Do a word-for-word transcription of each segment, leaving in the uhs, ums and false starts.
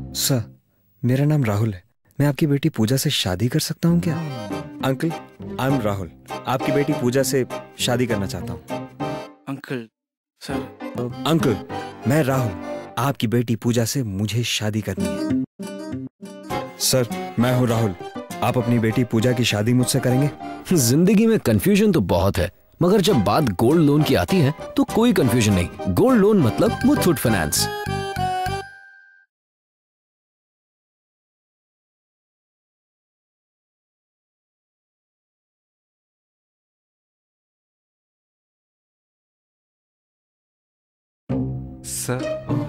Sir, मेरा नाम राहुल है। मैं आपकी बेटी पूजा से शादी कर सकता हूँ क्या? Uncle, I am Rahul. आपकी बेटी पूजा से शादी करना चाहता हूँ। Uncle, sir. अंकल, मैं राहुल। आपकी बेटी पूजा से मुझे शादी करनी है। सर, मैं हूँ राहुल। आप अपनी बेटी पूजा की शादी मुझसे करेंगे? जिंदगी में कंफ्यूजन तो बहुत है, मगर जब बात गोल्ड लोन की आती है तो कोई कंफ्यूजन नहीं। गोल्ड लोन मतलब मुथूट फाइनेंस। सर।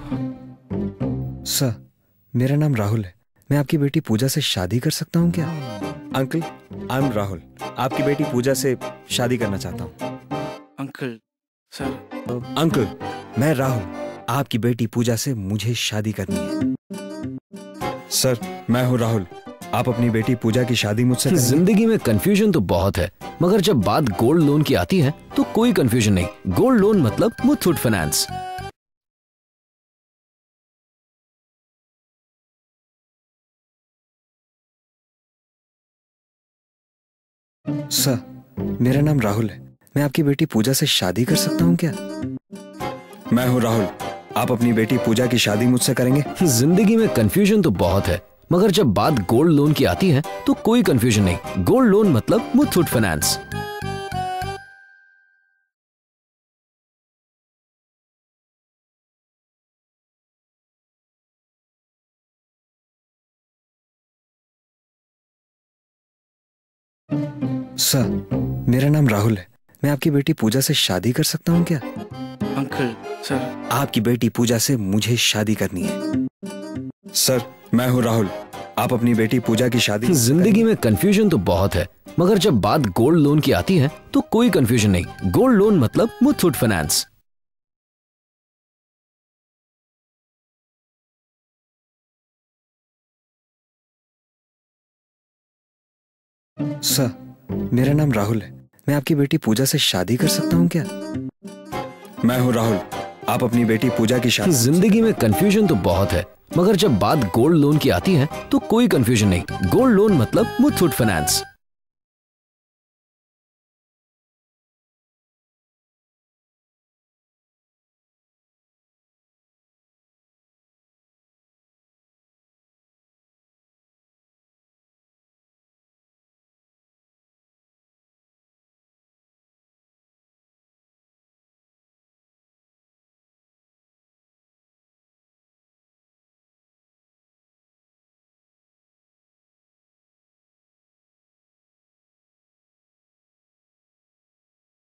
सर, मेरा नाम राहुल है। मैं आपकी बेटी पूजा से शादी कर सकता हूँ क्या? Uncle, I am Rahul. आपकी बेटी पूजा से शादी करना चाहता हूँ। Uncle, sir. अंकल, मैं राहुल। आपकी बेटी पूजा से मुझे शादी करनी है। सर, मैं हूँ राहुल। आप अपनी बेटी पूजा की शादी मुझसे करेंगे? जिंदगी में कंफ्यूजन तो बहुत है, मगर जब बात गोल्ड लोन की आती है तो कोई कंफ्यूजन नहीं। गोल्ड लोन मतलब मुथूट फाइनेंस। सर, मेरा नाम राहुल है। मैं आपकी बेटी पूजा से शादी कर सकता हूँ क्या? मैं हूँ राहुल। आप अपनी बेटी पूजा की शादी मुझसे करेंगे? जिंदगी में कंफ्यूजन तो बहुत है, मगर जब बात गोल्ड लोन की आती है तो कोई कंफ्यूजन नहीं। गोल्ड लोन मतलब मुथूट फाइनेंस। सर, मेरा नाम राहुल है। मैं आपकी बेटी पूजा से शादी कर सकता हूँ क्या? Uncle, sir. आपकी बेटी पूजा से मुझे शादी करनी है। सर, मैं हूँ राहुल। आप अपनी बेटी पूजा की शादी। जिंदगी में कंफ्यूजन तो बहुत है, मगर जब बात गोल्ड लोन की आती है तो कोई कंफ्यूजन नहीं। गोल्ड लोन मतलब मुथूट फाइनेंस। सर, मेरा नाम राहुल है। मैं आपकी बेटी पूजा से शादी कर सकता हूँ क्या? मैं हूँ राहुल। आप अपनी बेटी पूजा की शादी। जिंदगी में कंफ्यूजन तो बहुत है, मगर जब बात गोल्ड लोन की आती है तो कोई कंफ्यूजन नहीं। गोल्ड लोन मतलब मुथूट फाइनेंस।